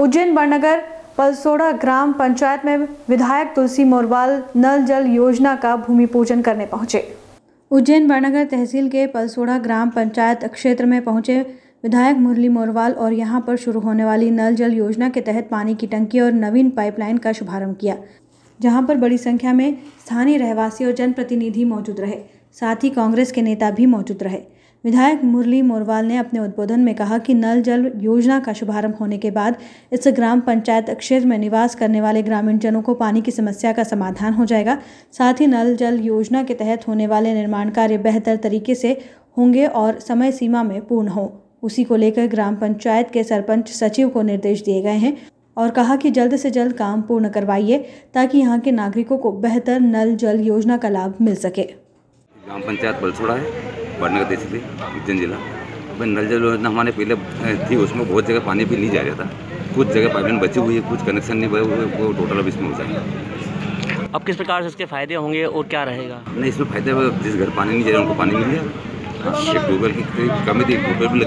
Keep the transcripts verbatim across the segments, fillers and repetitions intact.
उज्जैन बड़नगर पलसोड़ा ग्राम पंचायत में विधायक तुलसी मोरवाल नल जल योजना का भूमि पूजन करने पहुंचे। उज्जैन बड़नगर तहसील के पलसोड़ा ग्राम पंचायत क्षेत्र में पहुंचे विधायक मुरली मोरवाल और यहां पर शुरू होने वाली नल जल योजना के तहत पानी की टंकी और नवीन पाइपलाइन का शुभारंभ किया, जहां पर बड़ी संख्या में स्थानीय रहवासी और जनप्रतिनिधि मौजूद रहे। साथ ही कांग्रेस के नेता भी मौजूद रहे। विधायक मुरली मोरवाल ने अपने उद्बोधन में कहा कि नल जल योजना का शुभारंभ होने के बाद इस ग्राम पंचायत क्षेत्र में निवास करने वाले ग्रामीण जनों को पानी की समस्या का समाधान हो जाएगा। साथ ही नल जल योजना के तहत होने वाले निर्माण कार्य बेहतर तरीके से होंगे और समय सीमा में पूर्ण हो। उसी को लेकर ग्राम पंचायत के सरपंच सचिव को निर्देश दिए गए हैं और कहा कि जल्द से जल्द काम पूर्ण करवाइए ताकि यहाँ के नागरिकों को बेहतर नल जल योजना का लाभ मिल सके। ग्राम पंचायत पलसोड़ा है, बड़नगर तहसील उज्जैन जिला। नल जल योजना हमारे पहले थी, उसमें बहुत जगह पानी भी नहीं जा रहा था। कुछ जगह पाइपलाइन बची हुई है, कुछ कनेक्शन नहीं बचे हुए, वो टोटल अब इसमें हो जाएंगे। अब किस प्रकार से इसके फायदे होंगे और क्या रहेगा? नहीं, इसमें फायदे, जिस घर पानी नहीं जा रहा उनको पानी मिल जाएगा। एक ट्यूबवेल की कमी थी, ट्यूबवेल भी लग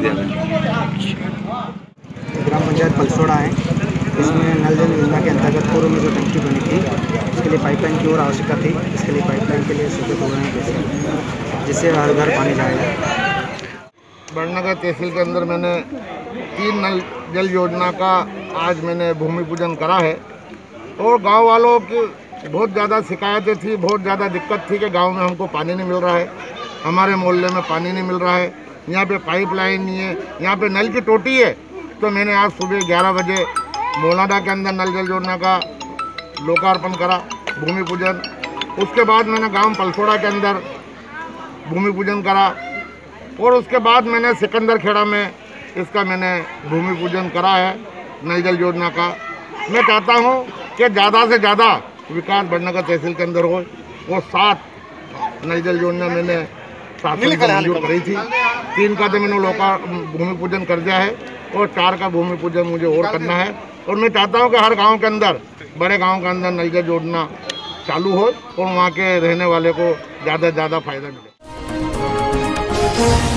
जाएगा। ग्राम पंचायत पलसोड़ा है, इसमें नल जल योजना के अंतर्गत पूर्व में जो टंकी बनी थी उसके लिए पाइपलाइन की और आवश्यकता थी। इसके लिए पाइपलाइन के लिए स्वीकृत हो रहे हैं पैसे, जिससे हर घर पानी जाएगा। बड़नगर तहसील के अंदर मैंने तीन नल जल योजना का आज मैंने भूमि पूजन करा है और गांव वालों की बहुत ज़्यादा शिकायतें थी, बहुत ज़्यादा दिक्कत थी कि गांव में हमको पानी नहीं मिल रहा है, हमारे मोहल्ले में पानी नहीं मिल रहा है, यहाँ पे पाइपलाइन नहीं है, यहाँ पे नल की टोटी है। तो मैंने आज सुबह ग्यारह बजे मोलाडा के अंदर नल जल योजना का लोकार्पण करा, भूमि पूजन। उसके बाद मैंने गांव पलसोड़ा के अंदर भूमि पूजन करा और उसके बाद मैंने सिकंदर खेड़ा में इसका मैंने भूमि पूजन करा है नल जल योजना का। मैं चाहता हूं कि ज़्यादा से ज़्यादा विकास बड़नगर तहसील के अंदर हो। वो सात नल जल योजना मैंने शासन को मंजूर करी थी, तीन का तो मैंने लोका भूमि पूजन कर दिया है और चार का भूमि पूजन मुझे और करना है। और मैं चाहता हूं कि हर गांव के अंदर, बड़े गांव के अंदर नल जल योजना चालू हो और वहां के रहने वाले को ज़्यादा से ज़्यादा फायदा मिले।